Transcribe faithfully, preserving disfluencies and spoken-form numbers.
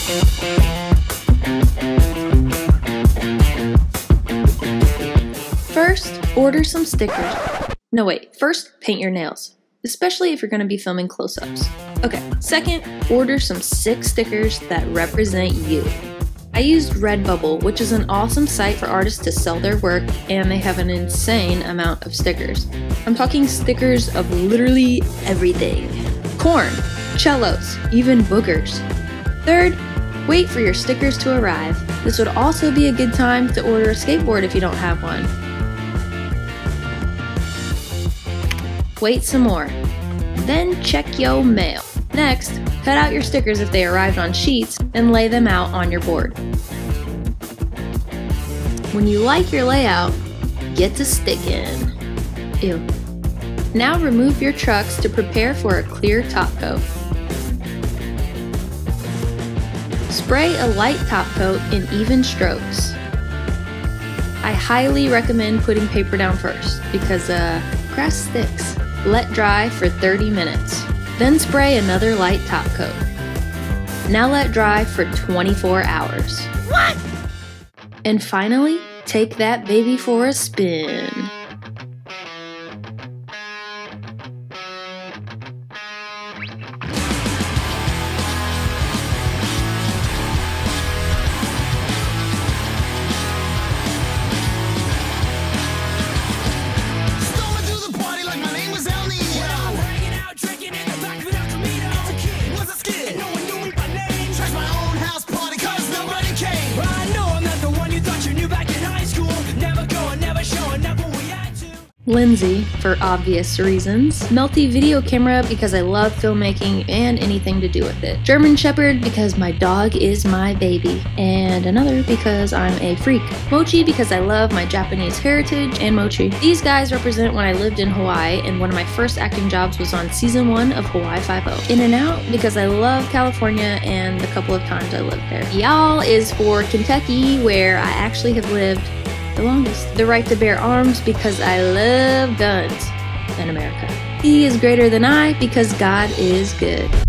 First, order some stickers. No wait, first paint your nails, especially if you're going to be filming close-ups. Okay, second, order some sick stickers that represent you. I used Redbubble, which is an awesome site for artists to sell their work, and they have an insane amount of stickers. I'm talking stickers of literally everything. Corn, cellos, even boogers. Third, wait for your stickers to arrive. This would also be a good time to order a skateboard if you don't have one. Wait some more. Then check your mail. Next, cut out your stickers if they arrived on sheets and lay them out on your board. When you like your layout, get to sticking. Ew. Now remove your trucks to prepare for a clear top coat. Spray a light top coat in even strokes. I highly recommend putting paper down first because uh, grass sticks. Let dry for thirty minutes. Then spray another light top coat. Now let dry for twenty-four hours. What? And finally, take that baby for a spin. Lindsay, for obvious reasons. Melty video camera because I love filmmaking and anything to do with it. German Shepherd because my dog is my baby. And another because I'm a freak. Mochi because I love my Japanese heritage and mochi. These guys represent when I lived in Hawaii, and one of my first acting jobs was on season one of Hawaii Five-O. In and Out because I love California and the couple of times I lived there. Y'all is for Kentucky, where I actually have lived the longest. The Right to Bear Arms because I love guns in America. He is greater than I because God is good.